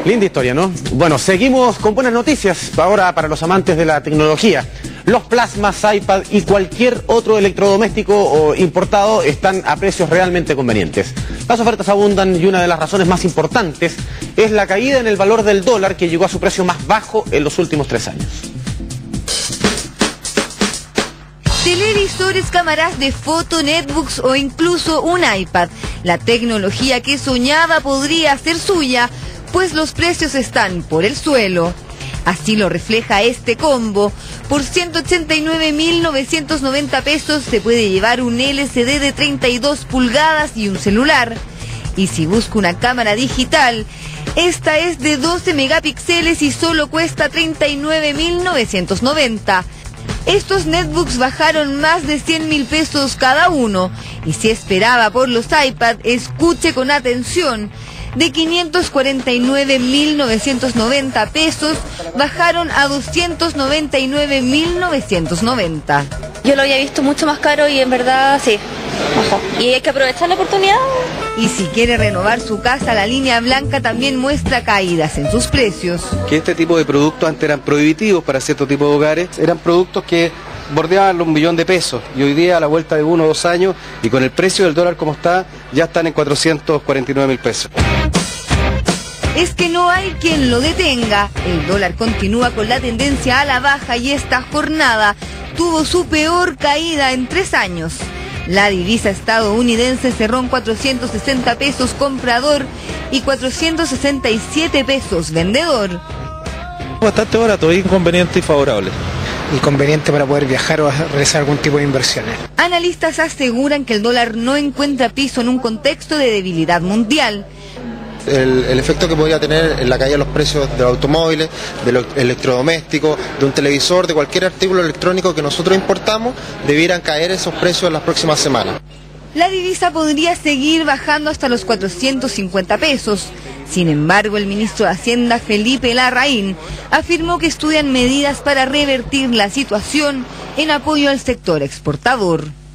Linda historia, ¿no? Bueno, seguimos con buenas noticias ahora para los amantes de la tecnología. Los plasmas, iPad y cualquier otro electrodoméstico o importado están a precios realmente convenientes. Las ofertas abundan y una de las razones más importantes es la caída en el valor del dólar, que llegó a su precio más bajo en los últimos 3 años. Televisores, cámaras de foto, netbooks o incluso un iPad. La tecnología que soñaba podría ser suya, pues los precios están por el suelo. Así lo refleja este combo. Por 189.990 pesos se puede llevar un LCD de 32 pulgadas y un celular. Y si busca una cámara digital, esta es de 12 megapíxeles y solo cuesta 39.990. Estos netbooks bajaron más de 100.000 pesos cada uno. Y si esperaba por los iPad, escuche con atención. De 549.990 pesos bajaron a 299.990. Yo lo había visto mucho más caro y en verdad sí, bajó. Y hay que aprovechar la oportunidad. Y si quiere renovar su casa, la línea blanca también muestra caídas en sus precios. Que este tipo de productos antes eran prohibitivos para cierto tipo de hogares, eran productos que bordeaban los 1.000.000 de pesos y hoy día a la vuelta de 1 o 2 años y con el precio del dólar como está, ya están en 449.000 pesos. Es que no hay quien lo detenga. El dólar continúa con la tendencia a la baja y esta jornada tuvo su peor caída en 3 años. La divisa estadounidense cerró en 460 pesos comprador y 467 pesos vendedor. Bastante barato, inconveniente y favorable. Inconveniente para poder viajar o realizar algún tipo de inversiones. Analistas aseguran que el dólar no encuentra piso en un contexto de debilidad mundial. El efecto que podría tener en la caída de los precios de los automóviles, de los electrodomésticos, de un televisor, de cualquier artículo electrónico que nosotros importamos, debieran caer esos precios en las próximas semanas. La divisa podría seguir bajando hasta los 450 pesos. Sin embargo, el ministro de Hacienda, Felipe Larraín, afirmó que estudian medidas para revertir la situación en apoyo al sector exportador.